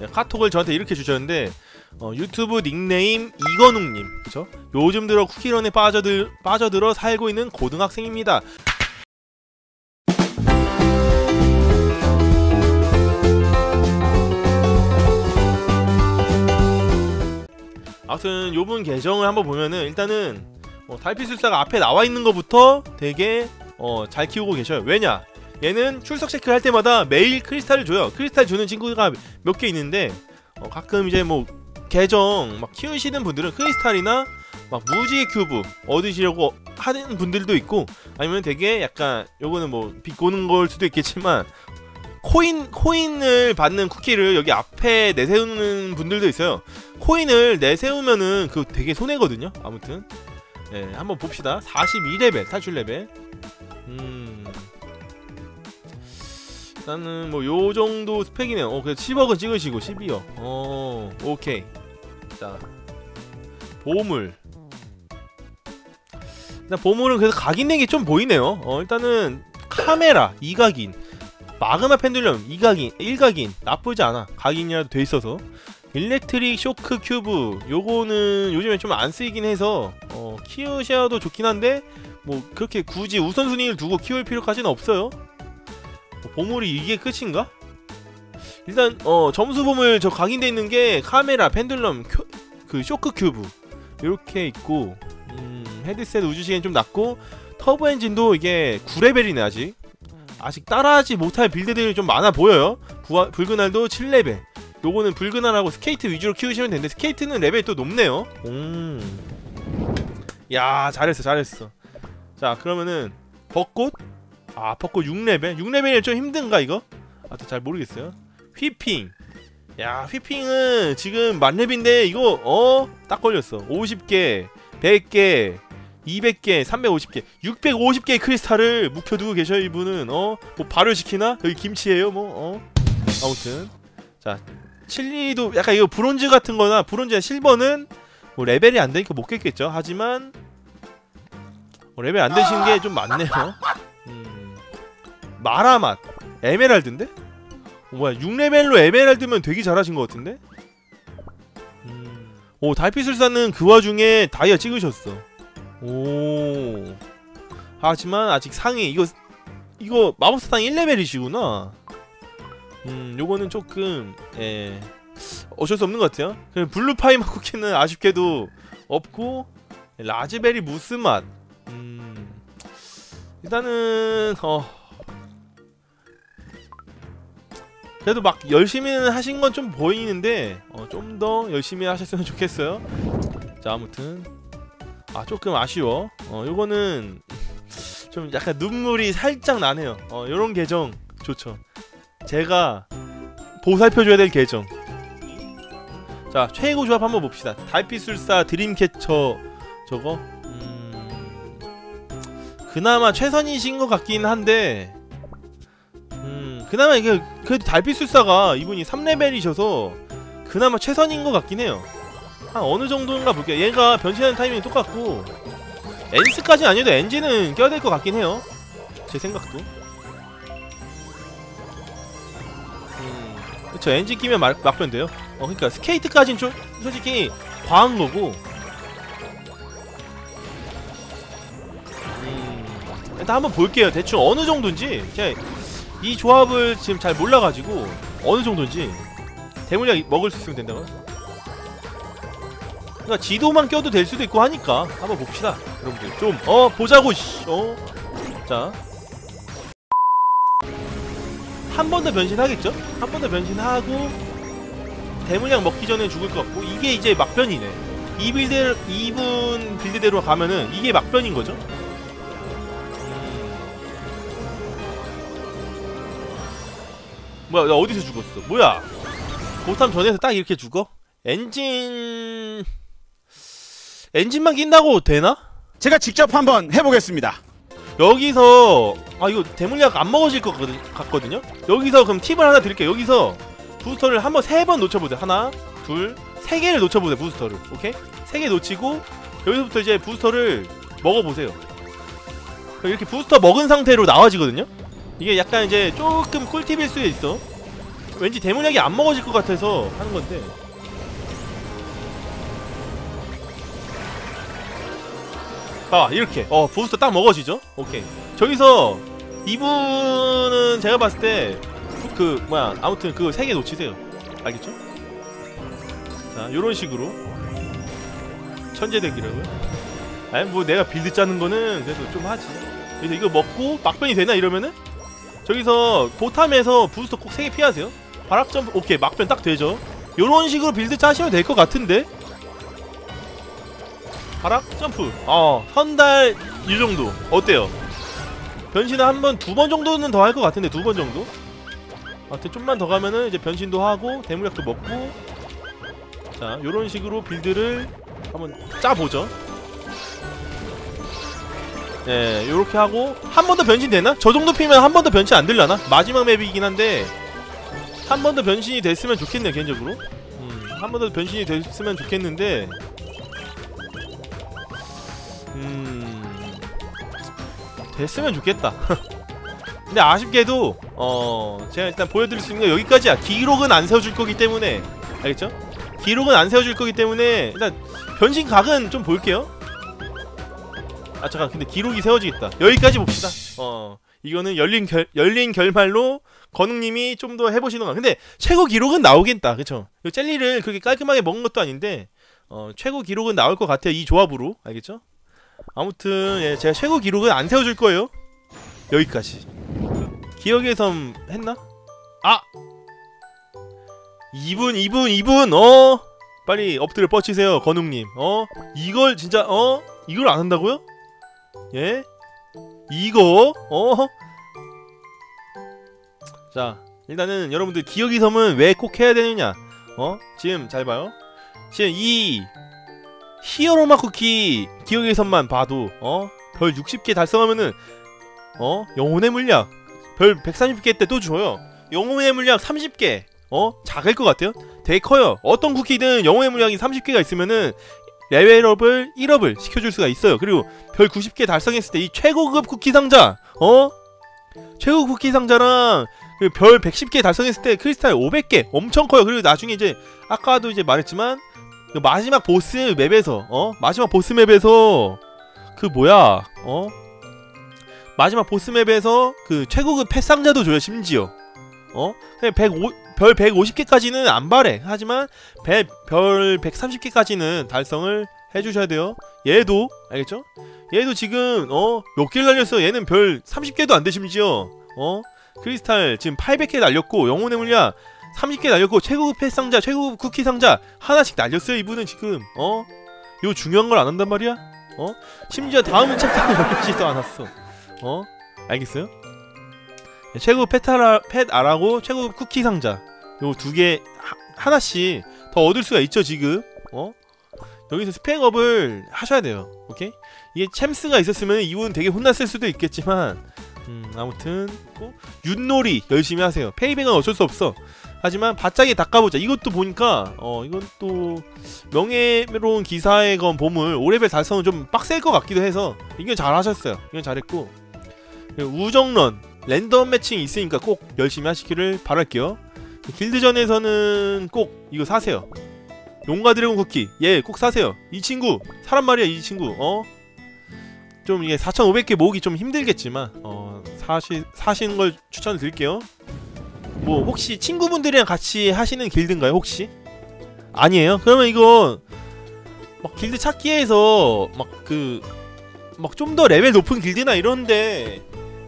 카톡을 저한테 이렇게 주셨는데 유튜브 닉네임 이건웅님, 그쵸? 요즘 들어 쿠키런에 빠져들어 살고 있는 고등학생입니다. 아무튼 요분 계정을 한번 보면은 일단은 달빛술사가 앞에 나와있는 것부터 되게 잘 키우고 계셔요. 왜냐? 얘는 출석 체크를 할 때마다 매일 크리스탈을 줘요. 크리스탈 주는 친구가 몇 개 있는데 가끔 이제 뭐 계정 막 키우시는 분들은 크리스탈이나 막 무지개 큐브 얻으시려고 하는 분들도 있고, 아니면 되게 약간 요거는 뭐 비꼬는 걸 수도 있겠지만 코인을 받는 쿠키를 여기 앞에 내세우는 분들도 있어요. 코인을 내세우면은 그 되게 손해거든요. 아무튼 한번 봅시다. 42레벨 탈출 레벨. 일단은 뭐 요정도 스펙이네요. 그래서 10억은 찍으시고 12억. 오케이. 자, 보물. 일단 보물은 그래서 각인된 게 좀 보이네요. 일단은 카메라 2각인, 마그마 펜듈럼 2각인, 1각인 나쁘지 않아. 각인이라도 돼 있어서. 일렉트릭 쇼크 큐브 요거는 요즘에 좀 안 쓰이긴 해서 키우셔도 좋긴 한데 뭐 그렇게 굳이 우선순위를 두고 키울 필요까지는 없어요. 보물이 이게 끝인가? 일단 점수 보물 저 각인돼 있는 게 카메라, 펜듈럼, 그 쇼크 큐브 이렇게 있고, 헤드셋 우주시계는 좀 낮고, 터보 엔진도 이게 9레벨이네. 아직 따라하지 못할 빌드들이 좀 많아 보여요. 붉은알도 7레벨. 요거는 붉은알하고 스케이트 위주로 키우시면 되는데 스케이트는 레벨이 또 높네요. 야, 잘했어. 자, 그러면은 벚꽃? 벚꽃 6레벨? 6레벨이 좀 힘든가 이거? 또 잘 모르겠어요. 휘핑. 야, 휘핑은 지금 만렙인데 이거 딱 걸렸어. 50개, 100개, 200개, 350개, 650개의 크리스탈을 묵혀두고 계셔요. 이분은 뭐 발효시키나? 여기 김치예요 뭐. 아무튼 자, 칠리도 약간 이거 브론즈 같은거나 브론즈나 실버는 뭐 레벨이 안되니까 못 깼겠죠. 하지만 레벨 안되시는 게 좀 많네요. 마라맛 에메랄드인데? 뭐야, 6레벨로 에메랄드면 되게 잘하신 것 같은데? 오, 달빛술사는 그 와중에 다이아 찍으셨어. 오. 하지만 아직 상위 이거 마법사당 1레벨이시구나. 요거는 조금 어쩔 수 없는 것 같아요. 블루파이마 쿠키는 아쉽게도 없고, 라즈베리 무스맛. 일단은 그래도 막 열심히는 하신 건 좀 보이는데 좀 더 열심히 하셨으면 좋겠어요. 자, 아무튼 조금 아쉬워. 요거는 좀 약간 눈물이 살짝 나네요. 요런 계정 좋죠. 제가 보살펴줘야 될 계정. 자, 최고 조합 한번 봅시다. 달빛술사 드림캐쳐 저거 그나마 최선이신 것 같긴 한데, 그나마 이게 그래도 달빛술사가 이분이 3레벨이셔서 그나마 최선인 것 같긴 해요. 한 어느 정도인가 볼게요. 얘가 변신하는 타이밍이 똑같고 엔스까지는 아니어도 엔진은 껴야 될 것 같긴 해요. 제 생각도. 그쵸, 엔진 끼면 막변 돼요. 그러니까 스케이트까지는 좀 솔직히 과한 거고. 일단 한번 볼게요. 대충 어느 정도인지. 제가 이 조합을 지금 잘 몰라가지고 어느 정도인지. 대물약 먹을 수 있으면 된다고요? 그러니까 지도만 껴도 될 수도 있고 하니까 한번 봅시다. 여러분들 좀 보자고. 자, 한 번 더 변신하겠죠? 한 번 더 변신하고 대물약 먹기 전에 죽을 것 같고, 이게 이제 막변이네. 이분 빌드대로 가면은 이게 막변인 거죠? 뭐야, 나 어디서 죽었어? 뭐야? 보탐 전에서 딱 이렇게 죽어? 엔진만 낀다고 되나? 제가 직접 한번 해보겠습니다. 여기서 이거 대물약 안 먹어질 것 같거든요? 여기서 그럼 팁을 하나 드릴게요. 여기서 부스터를 한번 3번 놓쳐보세요. 하나, 둘, 3개를 놓쳐보세요. 부스터를. 오케이? 3개 놓치고 여기서부터 이제 부스터를 먹어보세요. 이렇게 부스터 먹은 상태로 나와지거든요? 이게 약간 이제 조금 꿀팁일 수도 있어. 왠지 대문약이 안 먹어질 것 같아서 하는 건데. 아 이렇게 부스터 딱 먹어지죠? 오케이. 저기서 이분은 제가 봤을 때 그 뭐야 아무튼 그 3개 놓치세요. 알겠죠? 자 요런 식으로 천재덱이라고요? 아니 뭐 내가 빌드 짜는 거는 그래도 좀 하지. 그래서 이거 먹고 막변이 되나 이러면은 저기서 보탐에서 부스터 꼭 3개 피하세요. 바락점프 오케이 막변 딱 되죠. 요런 식으로 빌드 짜시면 될 것 같은데. 바락점프 선달 이 정도 어때요? 변신을 한 번, 2번 정도는 더 할 것 같은데 2번 정도? 하여튼 좀만 더 가면은 이제 변신도 하고 대물약도 먹고 자 요런 식으로 빌드를 한번 짜보죠. 네 요렇게 하고 한 번 더 변신 되나? 저 정도 피면 한 번 더 변신 안 되려나? 마지막 맵이긴 한데 한 번 더 변신이 됐으면 좋겠네요 개인적으로. 한 번 더 변신이 됐으면 좋겠는데 됐으면 좋겠다. 근데 아쉽게도 제가 일단 보여드릴 수 있는 거 여기까지야. 기록은 안 세워줄 거기 때문에 알겠죠? 기록은 안 세워줄 거기 때문에 일단 변신 각은 좀 볼게요. 아 잠깐 근데 기록이 세워지겠다. 여기까지 봅시다. 이거는 열린 결말로 건웅님이 좀 더 해보시는 거. 근데 최고 기록은 나오겠다. 그쵸? 이 젤리를 그렇게 깔끔하게 먹은 것도 아닌데 최고 기록은 나올 것 같아요. 이 조합으로. 알겠죠? 아무튼 예, 제가 최고 기록은 안 세워줄 거예요. 여기까지. 기억의 섬 했나? 아! 2분 빨리 엎드려 뻗치세요 건웅님. 이걸 진짜 이걸 안 한다고요? 예? 이거 자 일단은 여러분들 기억의 섬은 왜 꼭 해야 되느냐 지금 잘 봐요. 지금 이 히어로마 쿠키 기억의 섬만 봐도 별 60개 달성하면은 영혼의 물약 별 130개 때 또 줘요. 영혼의 물약 30개 작을 것 같아요? 되게 커요. 어떤 쿠키든 영혼의 물약이 30개가 있으면은 레벨업을 1업을 시켜줄 수가 있어요. 그리고 별 90개 달성했을 때 이 최고급 쿠키 상자 최고 쿠키 상자랑 별 110개 달성했을 때 크리스탈 500개 엄청 커요. 그리고 나중에 이제 아까도 이제 말했지만 그 마지막 보스 맵에서 마지막 보스 맵에서 그 뭐야 마지막 보스 맵에서 그 최고급 펫 상자도 줘요. 심지어 그냥 별 150개까지는 안 바래. 하지만 별 130개까지는 달성을 해주셔야 돼요. 얘도 알겠죠? 얘도 지금 몇 개를 날렸어. 얘는 별 30개도 안 돼. 심지어 크리스탈 지금 800개 날렸고 영혼의 물약 30개 날렸고 최고급 펫 상자 최고급 쿠키 상자 하나씩 날렸어요. 이분은 지금 요 중요한 걸 안 한단 말이야? 심지어 다음 챕터는 열리지도 않았어. 알겠어요? 최고급 펫아라고 최고급 쿠키 상자 요 2개 하나씩 더 얻을 수가 있죠. 지금 여기서 스펙업을 하셔야 돼요. 오케이? 이게 챔스가 있었으면 이분 되게 혼났을 수도 있겠지만 아무튼 윷놀이 열심히 하세요. 페이백은 어쩔 수 없어. 하지만 바짝이 닦아보자. 이것도 보니까 이건 또 명예로운 기사의 건 보물 5레벨 달성은 좀 빡셀 것 같기도 해서 이건 잘하셨어요. 이건 잘했고 우정런 랜덤 매칭이 있으니까 꼭 열심히 하시기를 바랄게요. 길드전에서는 꼭 이거 사세요. 용과 드래곤 쿠키 얘 꼭 사세요. 이 친구 사람 말이야. 이 친구 좀 이게 4,500개 모으기 좀 힘들겠지만 사시는 걸 추천을 드릴게요. 뭐 혹시 친구분들이랑 같이 하시는 길드인가요? 혹시? 아니에요? 그러면 이거 막 길드 찾기에서 막 좀 더 레벨 높은 길드나 이런데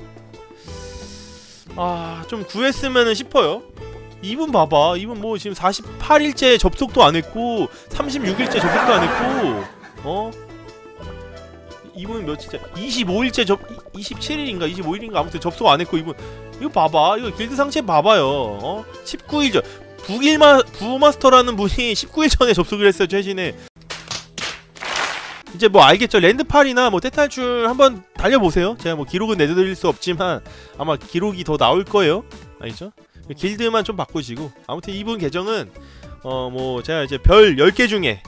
좀 구했으면은 싶어요. 이분 봐봐. 이분 뭐 지금 48일째 접속도 안 했고 36일째 접속도 안 했고 이분 며칠째 25일째 27일인가 25일인가 아무튼 접속 안 했고 이분 이거 봐봐. 이거 길드 상체 봐봐요. 19일 전 부마스터라는 분이 19일 전에 접속을 했어요. 최신에. 이제 뭐 알겠죠? 랜드팔이나 뭐 떼탈출 한번 달려보세요. 제가 뭐 기록은 내드릴 수 없지만 아마 기록이 더 나올 거예요. 알겠죠? 길드만 좀 바꾸시고 아무튼 이분 계정은 뭐 제가 이제 별 10개 중에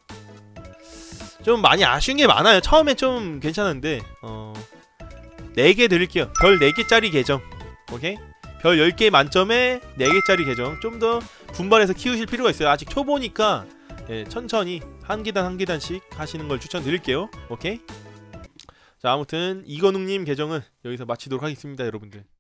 좀 많이 아쉬운 게 많아요. 처음엔 좀 괜찮은데 4개 드릴게요. 별 4개짜리 계정. 오케이? 별 10개 만점에 4개짜리 계정 좀 더 분발해서 키우실 필요가 있어요. 아직 초보니까 예, 천천히 한 계단 한 계단씩 하시는 걸 추천드릴게요. 오케이? 자, 아무튼 이건웅님 계정은 여기서 마치도록 하겠습니다, 여러분들.